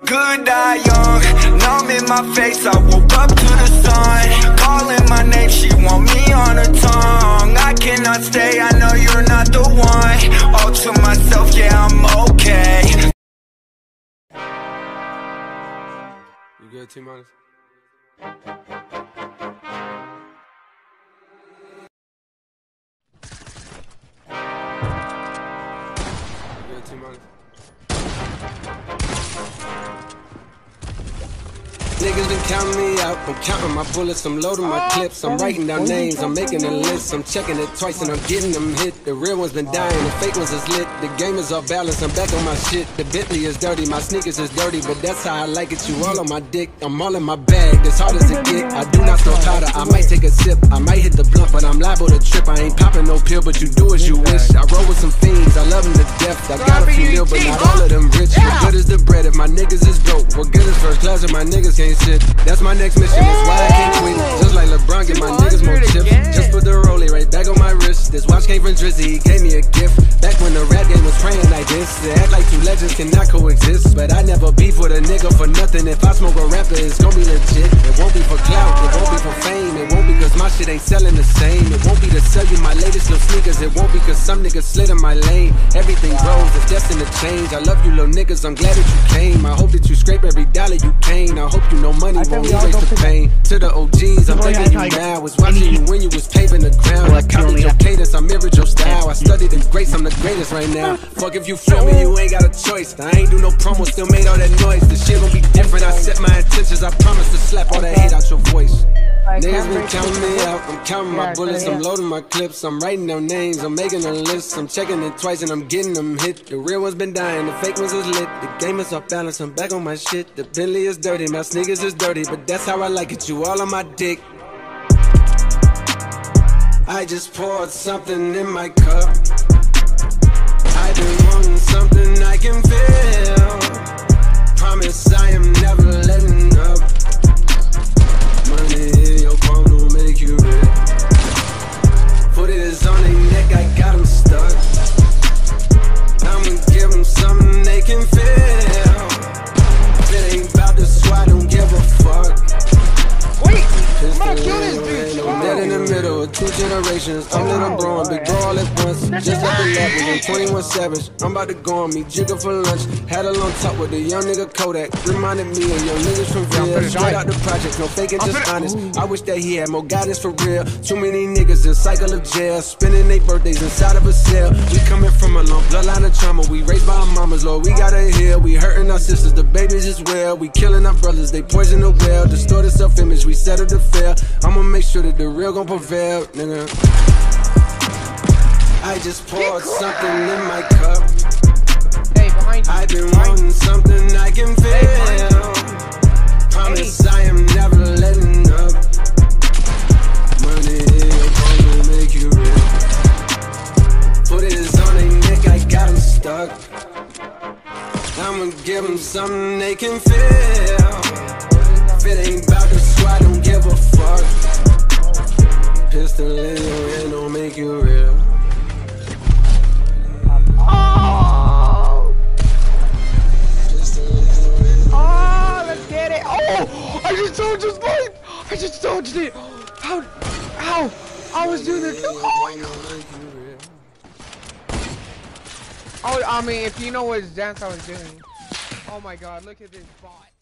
could die young. Numb in my face, I woke up to the sun. Calling my name, she want me on her tongue. I cannot stay, I know you're not the one. All to myself, yeah, I'm okay. You good, T-Minus? You good, T-Minus? Niggas been counting me out, I'm counting my bullets, I'm loading my clips, I'm writing down names, I'm making a list, I'm checking it twice and I'm getting them hit. The real ones been dying, the fake ones is lit, the game is off balance, I'm back on my shit. The Bentley is dirty, my sneakers is dirty, but that's how I like it. You all on my dick, I'm all in my bag, as hard as it get. I do not throw powder, I might take a sip, I might hit the blunt, but I'm liable to trip. I ain't popping no pill, but you do as you wish. I roll with some fiends, I love them to death. I got a few mil, but not all of them rich. What good is the bread if my niggas is broke? What good is first class if my niggas can't sit? That's my next mission, that's why I can't quit. Just like LeBron, get my niggas more chips. Just put the rollie right back on my wrist. This watch came from Drizzy, he gave me a gift. Back when the rap game was praying like this. They act like two legends cannot coexist. But I never beef with a nigga for nothing. If I smoke a rapper, it's gon' be legit. It won't be for clout, it won't be for fame. It won't be cause my shit ain't selling the same. It won't be to sell you my latest little sneakers. It won't be cause some niggas slid in my lane. Everything grows, it's destined to change. I love you little niggas, I'm glad that you came. I hope that you scrape every dollar you came. I hope you know money won't erase the pain. To the OGs, I'm thanking you now. Was watching you when you was paving the ground. I copied your cadence, I mirrored your style. I studied the greats, I'm the greatest right now. Fuck if you feel me, you ain't got a choice. I ain't do no promo, still made all that noise. The shit gon' be different, I set my intentions. I promise to slap all that hate out your voice. Niggas been counting me out, I'm counting my bullets, I'm loading my clips, I'm writing down names, I'm making a list, I'm checking it twice and I'm getting them hit. The real ones been dying, the fake ones is lit, the game is off balance, I'm back on my shit. The Bentley is dirty, my sneakers is dirty, but that's how I like it, you all on my dick. I just poured something in my cup, I've been wanting something I can feel. Promise I am never letting up. Money in your palm don't make you rich. Put it on their neck, I got them stuck. I'ma give them something they can feel. If it ain't about the swat, don't give a fuck. Wait, I'm gonna kill this dude. I'm dead in the middle of two generations. I'm little bro and big bro all at once. Just like the lab, I'm 21 Savage. I'm about to go on me, jigger for lunch. Had a long talk with a young nigga Kodak. Reminded me of young niggas from Ville. Straight out the project, no faking, just honest. I wish that he had more guidance for real. Too many niggas in cycle of jail, spending their birthdays inside of a cell. We coming from a long bloodline of trauma. We raised by our mamas, Lord, we gotta heal. We hurting our sisters, the babies as well. We killing our brothers, they poison the well. Distorted self-image, we settle to fail. I'ma make sure that the real gon' prevail, nigga. I just poured something in my cup. Hey, behind you. I've been wanting something I can feel. Promise I am never letting up. Money in your palm will make you rich. Put it on their neck, I got them stuck. I'ma give them something they can feel. If it ain't about the swat, don't give a fuck. Pistol in your hand don't make you real. Oh! Oh, let's get it. Oh, I just told you life. I just told you it. How? Ow! I was doing this. Oh my god. Oh, I mean, if you know what dance I was doing. Oh my god, look at this bot.